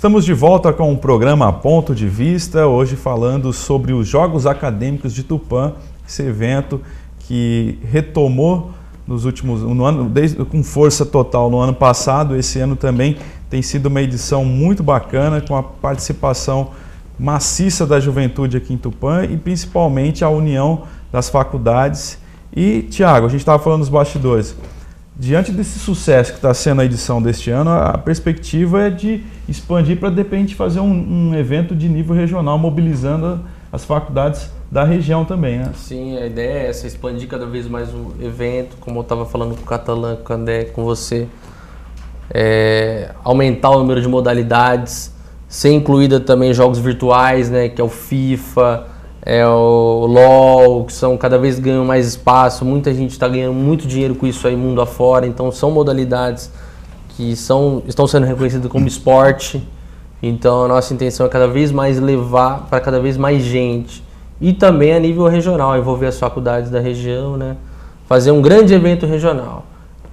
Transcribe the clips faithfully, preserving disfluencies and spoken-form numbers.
Estamos de volta com o programa Ponto de Vista, hoje falando sobre os Jogos Acadêmicos de Tupã, esse evento que retomou nos últimos, no ano, desde, com força total no ano passado. Esse ano também tem sido uma edição muito bacana, com a participação maciça da juventude aqui em Tupã e principalmente a união das faculdades. E, Tiago, a gente estava falando dos bastidores. Diante desse sucesso que está sendo a edição deste ano, a perspectiva é de expandir para, de repente, fazer um, um evento de nível regional, mobilizando as faculdades da região também, né? Sim, a ideia é essa, expandir cada vez mais o evento, como eu estava falando com o Catalã, com o Candé, com você, é, aumentar o número de modalidades, ser incluída também jogos virtuais, né, que é o FIFA, é o LOL, que são, cada vez ganham mais espaço, muita gente está ganhando muito dinheiro com isso aí mundo afora, então são modalidades que são, estão sendo reconhecidas como esporte, então a nossa intenção é cada vez mais levar para cada vez mais gente, e também a nível regional, envolver as faculdades da região, né, fazer um grande evento regional.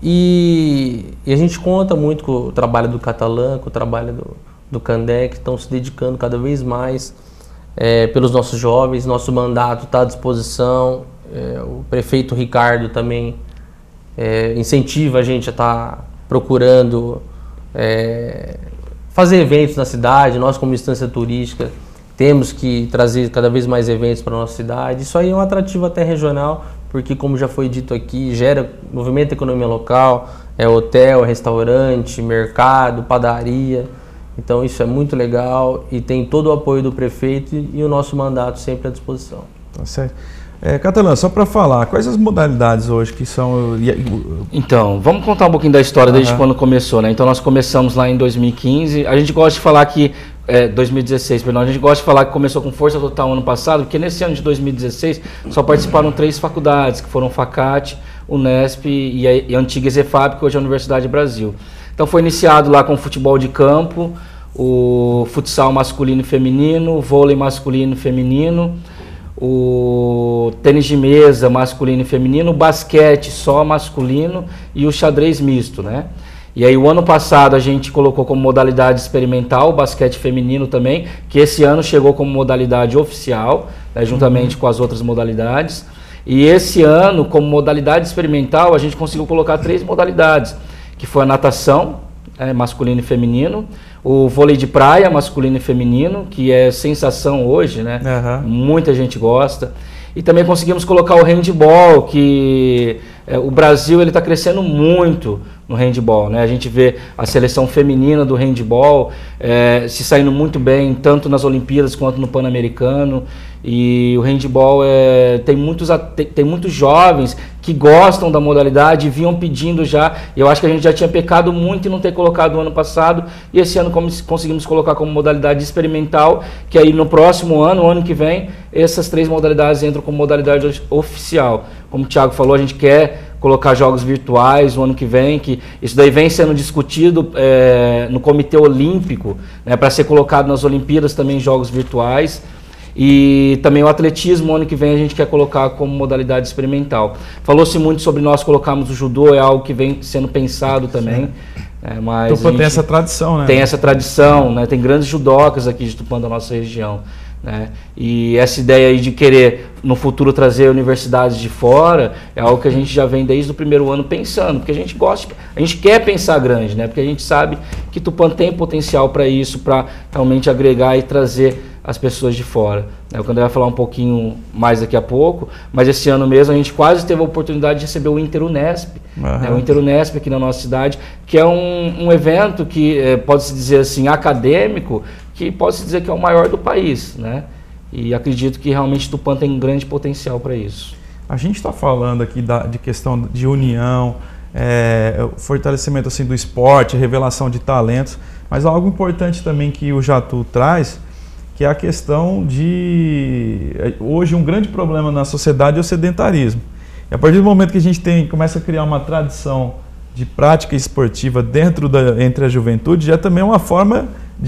E, e a gente conta muito com o trabalho do Catalã, com o trabalho do, do Candé, que estão se dedicando cada vez mais É, pelos nossos jovens. Nosso mandato está à disposição, é, o prefeito Ricardo também é, incentiva a gente a estar tá procurando é, fazer eventos na cidade. Nós, como instância turística, temos que trazer cada vez mais eventos para a nossa cidade. Isso aí é um atrativo até regional, porque, como já foi dito aqui, gera movimento da economia local, é hotel, restaurante, mercado, padaria. Então isso é muito legal e tem todo o apoio do prefeito e o nosso mandato sempre à disposição. Tá certo. É, Catalã, só para falar, quais as modalidades hoje que são... Então, vamos contar um pouquinho da história desde uhum. quando começou, né? Então nós começamos lá em dois mil e quinze, a gente gosta de falar que... É, dois mil e dezesseis, perdão, a gente gosta de falar que começou com força total ano passado, porque nesse ano de dois mil e dezesseis só participaram três faculdades, que foram FACAT, Unesp e a, e a antiga EZEFAB, que hoje é a Universidade Brasil. Então foi iniciado lá com o futebol de campo, o futsal masculino e feminino, o vôlei masculino e feminino, o tênis de mesa masculino e feminino, o basquete só masculino e o xadrez misto, né? E aí o ano passado a gente colocou como modalidade experimental o basquete feminino também, que esse ano chegou como modalidade oficial, né, juntamente uhum. com as outras modalidades. E esse ano, como modalidade experimental, a gente conseguiu colocar três modalidades, que foi a natação, é, masculino e feminino, o vôlei de praia, masculino e feminino, que é sensação hoje, né? Uhum. Muita gente gosta. E também conseguimos colocar o handball, que é, o Brasil está crescendo muito no handball, né? A gente vê a seleção feminina do handball é, se saindo muito bem, tanto nas Olimpíadas quanto no Pan-Americano. E o handball é, tem, muitos, tem, tem muitos jovens que gostam da modalidade e vinham pedindo já. Eu acho que a gente já tinha pecado muito em não ter colocado o ano passado, e esse ano como, conseguimos colocar como modalidade experimental, que aí no próximo ano, o ano que vem, essas três modalidades entram como modalidade oficial. Como o Thiago falou, a gente quer colocar jogos virtuais no ano que vem, que isso daí vem sendo discutido é, no Comitê Olímpico, né, para ser colocado nas Olimpíadas também jogos virtuais. E também o atletismo, ano que vem a gente quer colocar como modalidade experimental. Falou-se muito sobre nós colocarmos o judô, é algo que vem sendo pensado também. É, mas Tupã tem essa tradição, né? Tem essa tradição, né? Tem grandes judocas aqui de Tupã da nossa região, né? E essa ideia aí de querer no futuro trazer universidades de fora é algo que a gente já vem desde o primeiro ano pensando, porque a gente gosta, a gente quer pensar grande, né? Porque a gente sabe que Tupã tem potencial para isso, para realmente agregar e trazer as pessoas de fora. O Candé vai falar um pouquinho mais daqui a pouco, mas esse ano mesmo a gente quase teve a oportunidade de receber o Inter Unesp, uhum. né, o Inter Unesp aqui na nossa cidade, que é um, um evento que é, pode-se dizer assim, acadêmico, que pode-se dizer que é o maior do país, né? E acredito que realmente Tupã tem um grande potencial para isso. A gente está falando aqui da, de questão de união, é, fortalecimento assim, do esporte, revelação de talentos, mas algo importante também que o Jatu traz, que é a questão de... Hoje um grande problema na sociedade é o sedentarismo. E a partir do momento que a gente tem, começa a criar uma tradição de prática esportiva dentro da, entre a juventude, já também é uma forma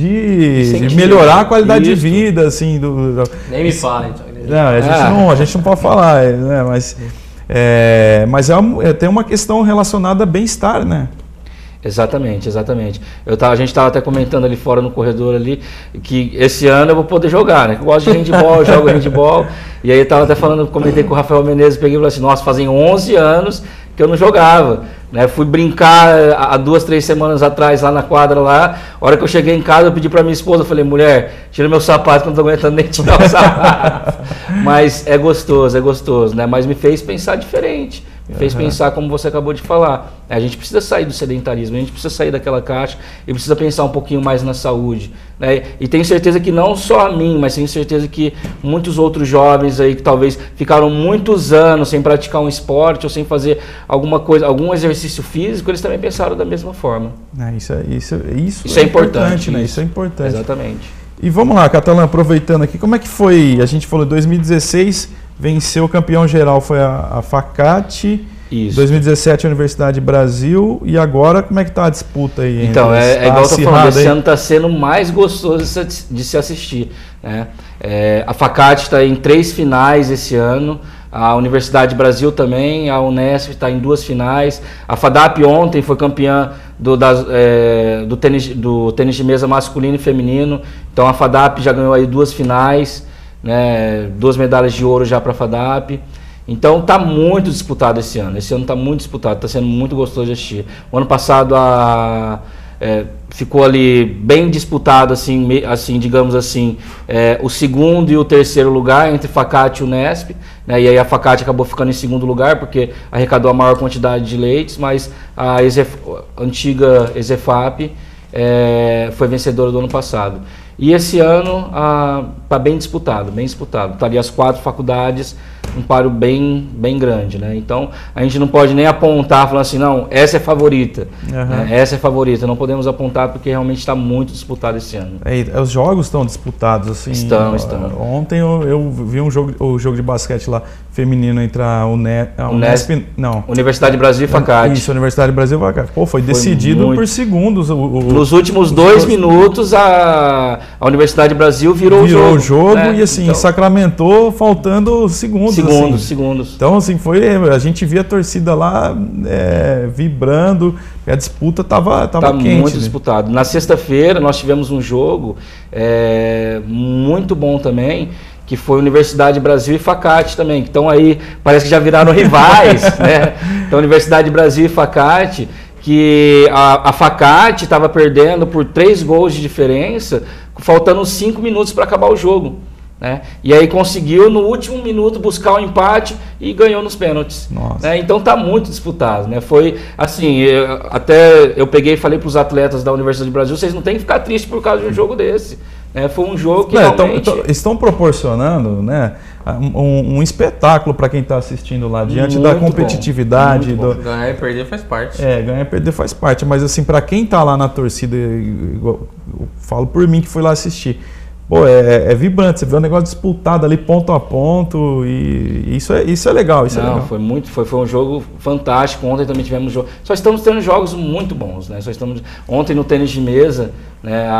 de, de melhorar a qualidade Isso. de vida. Assim, do, do, Nem me fala, então. Não, a, gente ah. não, a gente não pode falar, né? Mas, é, mas é, uma, é, tem uma questão relacionada a bem-estar, né? Exatamente, exatamente. Eu tava, a gente estava até comentando ali fora no corredor ali que esse ano eu vou poder jogar, né? Eu gosto de handball, jogo handball. E aí eu tava até falando, comentei com o Rafael Menezes, peguei e falei assim, nossa, fazem onze anos que eu não jogava, né? Fui brincar há duas, três semanas atrás lá na quadra lá. A hora que eu cheguei em casa, eu pedi para minha esposa, eu falei, mulher, tira meu sapato que eu não tô aguentando nem tirar o sapato. Mas é gostoso, é gostoso, né? Mas me fez pensar diferente. Me fez uhum. pensar como você acabou de falar. A gente precisa sair do sedentarismo, a gente precisa sair daquela caixa e precisa pensar um pouquinho mais na saúde. Né? E tenho certeza que não só a mim, mas tenho certeza que muitos outros jovens aí que talvez ficaram muitos anos sem praticar um esporte ou sem fazer alguma coisa, algum exercício físico, eles também pensaram da mesma forma. É, isso, é, isso, isso, isso é, é importante, importante, né? Isso. isso é importante. Exatamente. E vamos lá, Catalã, aproveitando aqui, como é que foi? A gente falou em dois mil e dezesseis, venceu o campeão geral, foi a, a Facate. Isso. dois mil e dezessete a Universidade Brasil, e agora como é que tá a disputa aí? Então, é, é igual eu tô falando, esse ano está sendo mais gostoso de se assistir. Né? É, a Facate está em três finais esse ano, a Universidade Brasil também, a Unesp está em duas finais, a FADAP ontem foi campeã do, das, é, do, tênis, do tênis de mesa masculino e feminino, então a FADAP já ganhou aí duas finais, né? Duas medalhas de ouro já para a FADAP. Então está muito disputado esse ano, esse ano está muito disputado, está sendo muito gostoso de assistir. O ano passado a, é, ficou ali bem disputado, assim, me, assim digamos assim, é, o segundo e o terceiro lugar entre Facate e Unesp, né, e aí a Facate acabou ficando em segundo lugar porque arrecadou a maior quantidade de leites, mas a, Exef, a antiga Exefap é, foi vencedora do ano passado. E esse ano está bem disputado, bem disputado. Está ali as quatro faculdades, um páreo bem, bem grande, né? Então a gente não pode nem apontar falando assim, não, essa é favorita, uhum. né? Essa é favorita. Não podemos apontar porque realmente está muito disputado esse ano. É, os jogos estão disputados, assim. Estão, estão. Ontem eu, eu vi um jogo, o jogo de basquete lá feminino entre a, Une, a Unesp, Unesp, não. Universidade Brasil e Facate. Isso, Universidade Brasil e Facate. Pô, foi, foi decidido muito... por segundos. O, o, Nos últimos dois minutos a, a Universidade Brasil virou, virou o jogo. Virou o jogo né? e assim, então... sacramentou faltando segundos. Segundos, assim. segundos. Então assim, foi, a gente via a torcida lá é, vibrando, a disputa estava tava tá quente. Muito né? disputado. Na sexta-feira nós tivemos um jogo é, muito bom também, que foi Universidade Brasil e Facate também, que estão aí, parece que já viraram rivais, né? Então, Universidade Brasil e Facate, que a, a Facate estava perdendo por três gols de diferença, faltando cinco minutos para acabar o jogo. Né? E aí conseguiu no último minuto buscar o empate e ganhou nos pênaltis. Né? Então tá muito disputado, né? Foi assim, eu, até eu peguei e falei para os atletas da Universidade do Brasil, vocês não tem que ficar tristes por causa de um jogo desse. Né? Foi um jogo que não, realmente... Tão, tão, estão proporcionando, né, um, um espetáculo para quem está assistindo lá, diante muito da competitividade. Bom, do... Ganhar e perder faz parte. É, ganhar e perder faz parte, mas assim, para quem está lá na torcida, eu falo por mim que foi lá assistir, pô, é, é vibrante, você vê um negócio disputado ali ponto a ponto e isso é, isso é legal. Isso Não, é legal. Foi, muito, foi, foi um jogo fantástico. Ontem também tivemos jogo. Só estamos tendo jogos muito bons, né? Só estamos, ontem no tênis de mesa, né?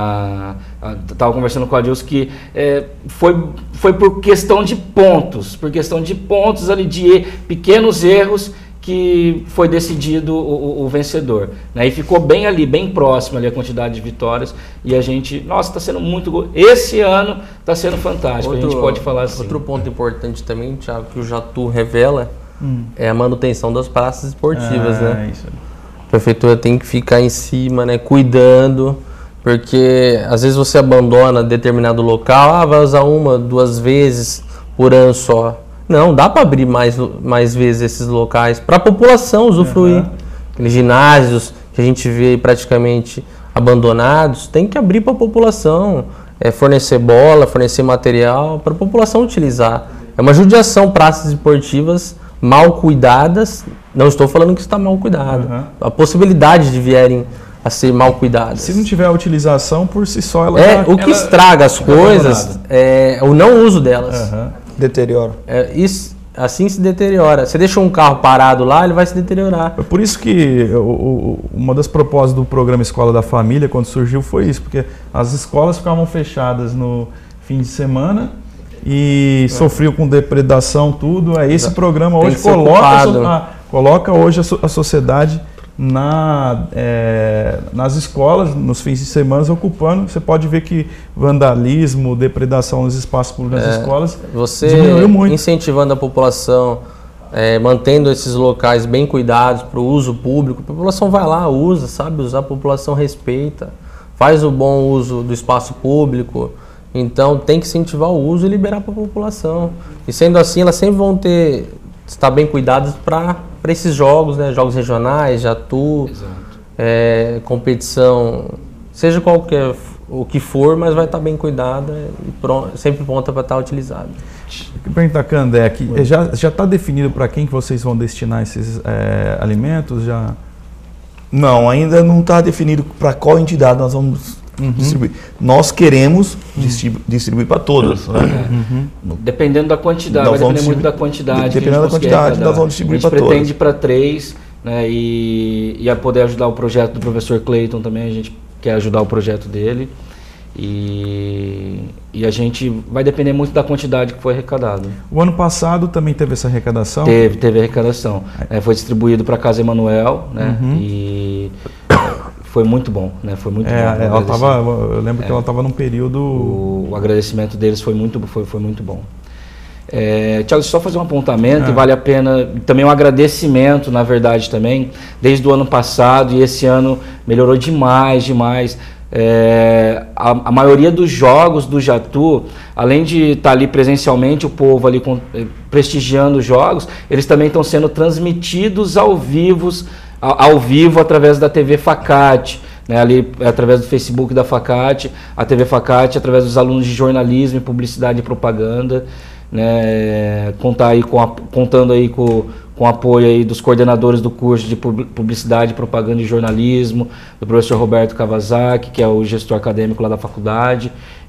A, a, tava conversando com a Dilson que é, foi, foi por questão de pontos, por questão de pontos ali, de pequenos erros que foi decidido o, o, o vencedor, né? E ficou bem ali, bem próximo ali a quantidade de vitórias e a gente, nossa, está sendo muito, esse ano está sendo fantástico, outro, a gente pode falar assim. Outro ponto importante também, Thiago, que o Jatu revela, hum. é a manutenção das praças esportivas, ah, né? Isso. A prefeitura tem que ficar em cima, né, cuidando, porque às vezes você abandona determinado local, ah, vai usar uma, duas vezes por ano só. Não, dá para abrir mais, mais vezes esses locais para a população usufruir. Uhum. Aqueles ginásios que a gente vê praticamente abandonados, tem que abrir para a população, é, fornecer bola, fornecer material para a população utilizar. É uma judiação, praças esportivas mal cuidadas, não estou falando que está mal cuidado, uhum. a possibilidade de vierem a ser mal cuidadas. Se não tiver a utilização, por si só, ela... É, já, o que ela estraga as coisas é o não uso delas. Uhum. Deteriora. É, isso, assim se deteriora. Você deixa um carro parado lá, ele vai se deteriorar. É por isso que o, o, uma das propostas do programa Escola da Família, quando surgiu, foi isso, porque as escolas ficavam fechadas no fim de semana e é. sofriam com depredação, tudo. Aí esse programa hoje coloca a, coloca hoje a, so, a sociedade na, é, nas escolas, nos fins de semana, ocupando. Você pode ver que vandalismo, depredação nos espaços públicos nas é, escolas você diminuiu muito. Incentivando a população, é, mantendo esses locais bem cuidados para o uso público, a população vai lá, usa, sabe usar, a população respeita, faz o bom uso do espaço público. Então tem que incentivar o uso e liberar para a população. E sendo assim, elas sempre vão ter, estar bem cuidadas para para esses jogos, né? Jogos regionais, Jatu, é, competição, seja qualquer o que for, mas vai estar bem cuidada e pronto, sempre pronta para estar utilizada. Pergunta, Candé, aqui, já já está definido para quem que vocês vão destinar esses é, alimentos? Já? Não, ainda não está definido para qual entidade nós vamos uhum. distribuir. Nós queremos distribu distribuir para todas. Né? Uhum. Dependendo da quantidade, vai depender muito da quantidade. Dependendo da quantidade, nós vamos distribuir para todas. A gente pretende para três, né, e, e a poder ajudar o projeto do professor Cleiton também, a gente quer ajudar o projeto dele. E, e a gente vai depender muito da quantidade que foi arrecadado. O ano passado também teve essa arrecadação? Teve, teve arrecadação. É, foi distribuído para a Casa Emanuel, né? Uhum. E foi muito bom, né? Foi muito é, bom. Ela tava, eu lembro é, que ela estava num período... O, o agradecimento deles foi muito, foi, foi muito bom. É, Thiago, só fazer um apontamento, é. e vale a pena, também um agradecimento, na verdade, também, desde o ano passado, e esse ano melhorou demais, demais. É, a, a maioria dos jogos do Jatu, além de estar ali presencialmente, o povo ali com, prestigiando os jogos, eles também estão sendo transmitidos ao vivo, ao, ao vivo através da T V Facate, né, ali através do Facebook da Facate, a T V Facate através dos alunos de jornalismo, publicidade e propaganda, né, contar aí com a, contando aí com com o apoio aí dos coordenadores do curso de Publicidade, Propaganda e Jornalismo, do professor Roberto Kawasaki, que é o gestor acadêmico lá da faculdade,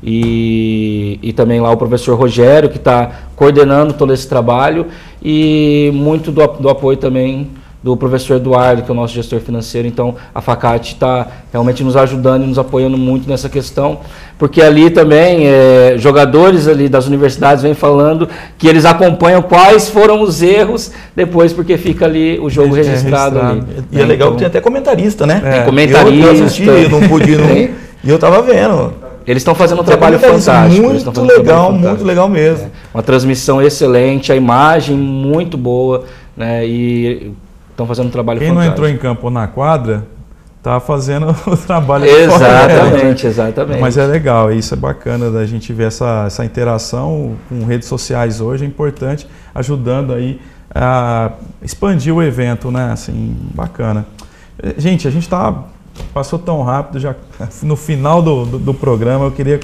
e, e também lá o professor Rogério, que está coordenando todo esse trabalho, e muito do, do apoio também do professor Eduardo, que é o nosso gestor financeiro. Então a Facate está realmente nos ajudando e nos apoiando muito nessa questão, porque ali também é, jogadores ali das universidades vêm falando que eles acompanham quais foram os erros depois, porque fica ali o jogo é, registrado, é registrado ali. E é, é legal então, que tem até comentarista, né? É. Tem comentarista. Eu, eu assisti, eu não pude, não, e eu estava vendo. Eles estão fazendo um trabalho fantástico. Muito legal, muito legal mesmo. É. Uma transmissão excelente, a imagem muito boa, né? E estão fazendo um trabalho Quem fantástico. Quem não entrou em campo ou na quadra, está fazendo o trabalho exatamente, fora, exatamente. Mas é legal, isso é bacana da gente ver essa, essa interação com redes sociais hoje, é importante, ajudando aí a expandir o evento, né? Assim, bacana. Gente, a gente tá, passou tão rápido, já no final do, do, do programa, eu queria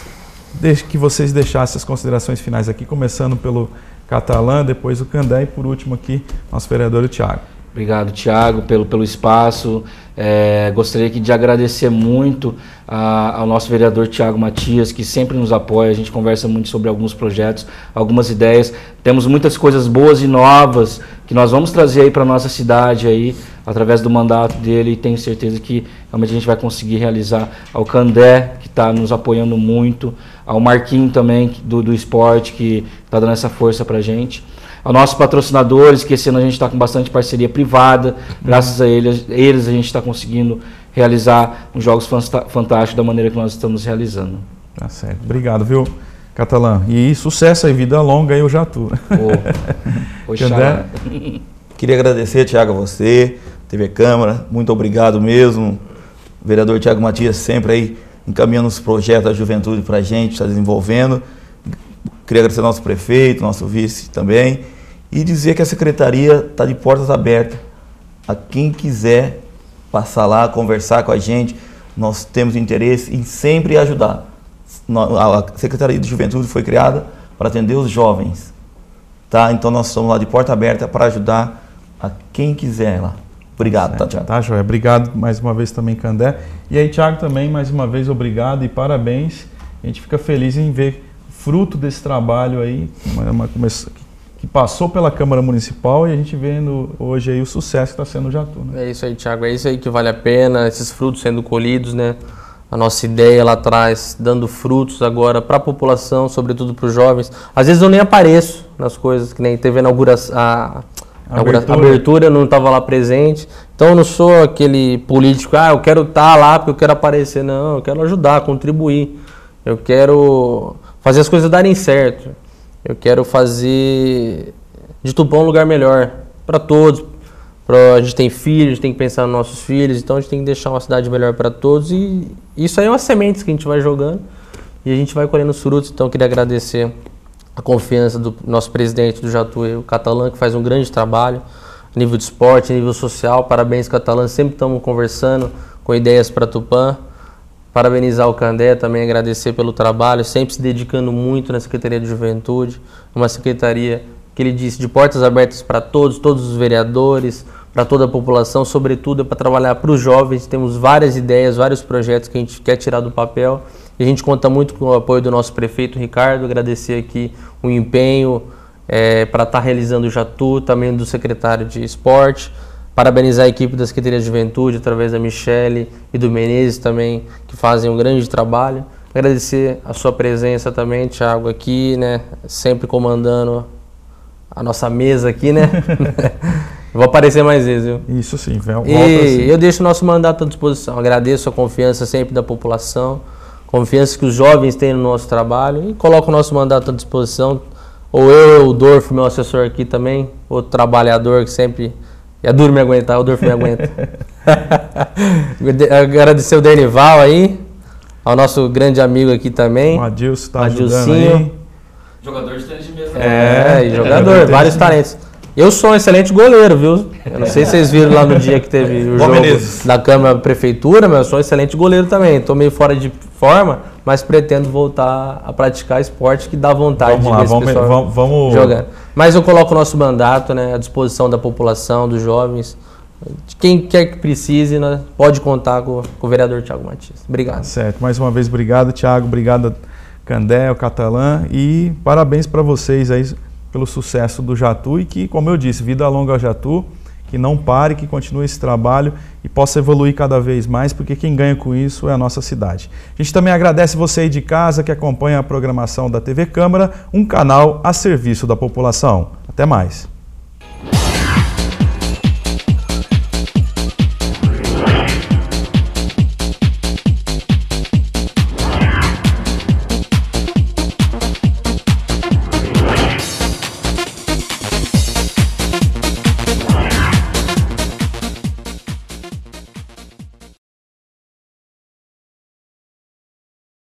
que vocês deixassem as considerações finais aqui, começando pelo Catalã, depois o Candé e por último aqui, nosso vereador, o Thiago. Obrigado, Thiago, pelo, pelo espaço. É, gostaria aqui de agradecer muito a, ao nosso vereador Thiago Matias, que sempre nos apoia. A gente conversa muito sobre alguns projetos, algumas ideias. Temos muitas coisas boas e novas que nós vamos trazer aí para a nossa cidade aí, através do mandato dele, e tenho certeza que realmente a gente vai conseguir realizar. Ao Candé, que está nos apoiando muito, ao Marquinho também, do, do esporte, que está dando essa força para a gente. Aos nossos patrocinadores, que esse ano a gente está com bastante parceria privada, graças a eles, eles a gente está conseguindo realizar uns jogos fantásticos da maneira que nós estamos realizando. Tá certo. Obrigado, viu, Catalã? E sucesso aí, vida longa aí, o Jatu. Oh, Candé? Queria agradecer, Thiago, a você, T V Câmara, muito obrigado mesmo. O vereador Thiago Matias sempre aí encaminhando os projetos da juventude para a gente, está desenvolvendo. Queria agradecer ao nosso prefeito, nosso vice também, e dizer que a secretaria está de portas abertas a quem quiser passar lá, conversar com a gente. Nós temos interesse em sempre ajudar. A Secretaria de Juventude foi criada para atender os jovens, tá? Então nós estamos lá de porta aberta para ajudar a quem quiser lá. Obrigado, tá, Thiago? Tá, Joia. Obrigado mais uma vez também, Candé. E aí, Thiago, também mais uma vez obrigado e parabéns. A gente fica feliz em ver fruto desse trabalho aí, uma, uma, que passou pela Câmara Municipal, e a gente vendo hoje aí o sucesso que está sendo o Jatu, né? É isso aí, Thiago, é isso aí que vale a pena, esses frutos sendo colhidos, né? A nossa ideia lá atrás, dando frutos agora para a população, sobretudo para os jovens. Às vezes eu nem apareço nas coisas, que nem teve a inauguração, a, A abertura, abertura eu não estava lá presente. Então eu não sou aquele político, ah, eu quero estar lá porque eu quero aparecer. Não, eu quero ajudar, contribuir. Eu quero fazer as coisas darem certo. Eu quero fazer de Tupã um lugar melhor para todos. Pra, a gente tem filhos, a gente tem que pensar nos nossos filhos, então a gente tem que deixar uma cidade melhor para todos. E isso aí é umas sementes que a gente vai jogando e a gente vai colhendo os frutos. Então eu queria agradecer a confiança do nosso presidente do Jatu, o Catalã, que faz um grande trabalho a nível de esporte, a nível social. Parabéns, Catalã, sempre estamos conversando com ideias para Tupã. Parabenizar o Candé, também agradecer pelo trabalho, sempre se dedicando muito na Secretaria de Juventude, uma secretaria que ele disse de portas abertas para todos, todos os vereadores, para toda a população, sobretudo é para trabalhar para os jovens. Temos várias ideias, vários projetos que a gente quer tirar do papel. E a gente conta muito com o apoio do nosso prefeito Ricardo, agradecer aqui o empenho é, para estar tá realizando o Jatu, também do secretário de Esporte, parabenizar a equipe da Secretaria de Juventude, através da Michele e do Menezes também, que fazem um grande trabalho. Agradecer a sua presença também, Thiago, aqui, né, sempre comandando a nossa mesa aqui, né? Vou aparecer mais vezes, viu? Isso sim, volta E assim. eu deixo o nosso mandato à disposição, agradeço a confiança sempre da população, confiança que os jovens têm no nosso trabalho e coloco o nosso mandato à disposição. Ou eu, o Dorf, meu assessor aqui também, outro trabalhador que sempre é duro me aguentar, o Dorf me aguenta. Agradecer o Denival aí, ao nosso grande amigo aqui também. O Adilson está Adilcinho. ajudando aí. Jogador de tênis de mesa. É, É, e jogador, é, vários talentos. Eu sou um excelente goleiro, viu? Eu não sei se vocês viram lá no dia que teve o jogo Menezes. da Câmara Prefeitura, mas eu sou um excelente goleiro também. Estou meio fora de forma, mas pretendo voltar a praticar esporte que dá vontade Vamos de lá, ver esse vamos, pessoal vamos, vamos jogando. Mas eu coloco o nosso mandato, né, à disposição da população, dos jovens. De quem quer que precise, né, pode contar com, com o vereador Thiago Matias. Obrigado. Certo, mais uma vez obrigado, Thiago, obrigado, Candé, o Catalã, e parabéns para vocês aí pelo sucesso do Jatu e que, como eu disse, vida longa ao Jatu, que não pare, que continue esse trabalho e possa evoluir cada vez mais, porque quem ganha com isso é a nossa cidade. A gente também agradece você aí de casa que acompanha a programação da T V Câmara, um canal a serviço da população. Até mais.